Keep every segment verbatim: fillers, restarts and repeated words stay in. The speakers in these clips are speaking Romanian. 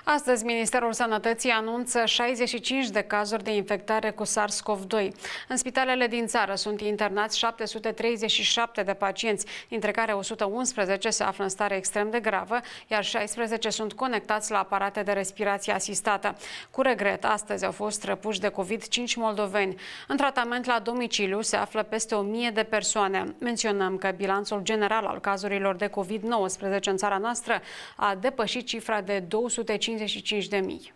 Astăzi, Ministerul Sănătății anunță șaizeci și cinci de cazuri de infectare cu SARS-CoV doi. În spitalele din țară sunt internați șapte sute treizeci și șapte de pacienți, dintre care o sută unsprezece se află în stare extrem de gravă, iar șaisprezece sunt conectați la aparate de respirație asistată. Cu regret, astăzi au fost răpuși de COVID cinci moldoveni. În tratament la domiciliu se află peste o mie de persoane. Menționăm că bilanțul general al cazurilor de COVID nouăsprezece în țara noastră a depășit cifra de două sute cincizeci și cinci de mii.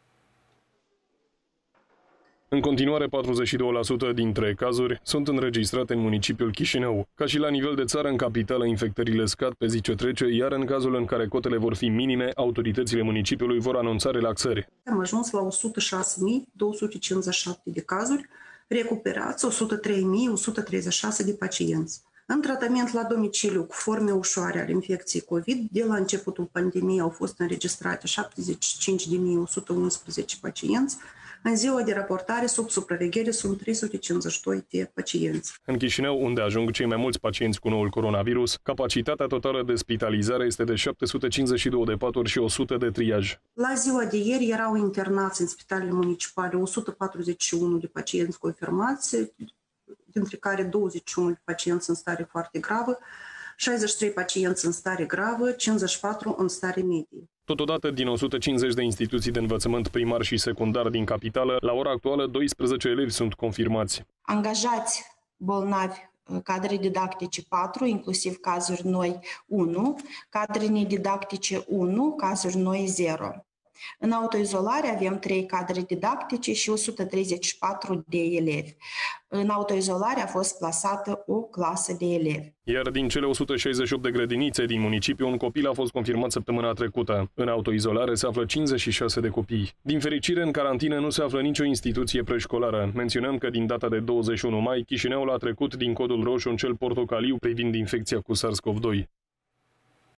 În continuare, patruzeci și doi la sută dintre cazuri sunt înregistrate în municipiul Chișinău. Ca și la nivel de țară, în capitală, infectările scad pe zi ce trece, iar în cazul în care cotele vor fi minime, autoritățile municipiului vor anunța relaxări. Am ajuns la o sută șase mii două sute cincizeci și șapte de cazuri, recuperați o sută trei mii o sută treizeci și șase de pacienți. În tratament la domiciliu cu forme ușoare ale infecției COVID, de la începutul pandemiei au fost înregistrate șaptezeci și cinci de mii o sută unsprezece pacienți. În ziua de raportare, sub supraveghere, sunt trei sute cincizeci și doi de pacienți. În Chișinău, unde ajung cei mai mulți pacienți cu noul coronavirus, capacitatea totală de spitalizare este de șapte sute cincizeci și doi de paturi și o sută de triaj. La ziua de ieri erau internați în spitalele municipale o sută patruzeci și unu de pacienți confirmați, dintre care douăzeci și unu de pacienți în stare foarte gravă, șaizeci și trei pacienți în stare gravă, cincizeci și patru în stare medie. Totodată, din o sută cincizeci de instituții de învățământ primar și secundar din capitală, la ora actuală doisprezece elevi sunt confirmați. Angajați bolnavi, cadre didactice patru, inclusiv cazuri noi unu, cadre nedidactice unu, cazuri noi zero. În autoizolare avem trei cadre didactice și o sută treizeci și patru de elevi. În autoizolare a fost plasată o clasă de elevi. Iar din cele o sută șaizeci și opt de grădinițe din municipiu, un copil a fost confirmat săptămâna trecută. În autoizolare se află cincizeci și șase de copii. Din fericire, în carantină nu se află nicio instituție preșcolară. Menționăm că din data de douăzeci și unu mai, Chișinăul a trecut din codul roșu în cel portocaliu privind infecția cu SARS-CoV doi.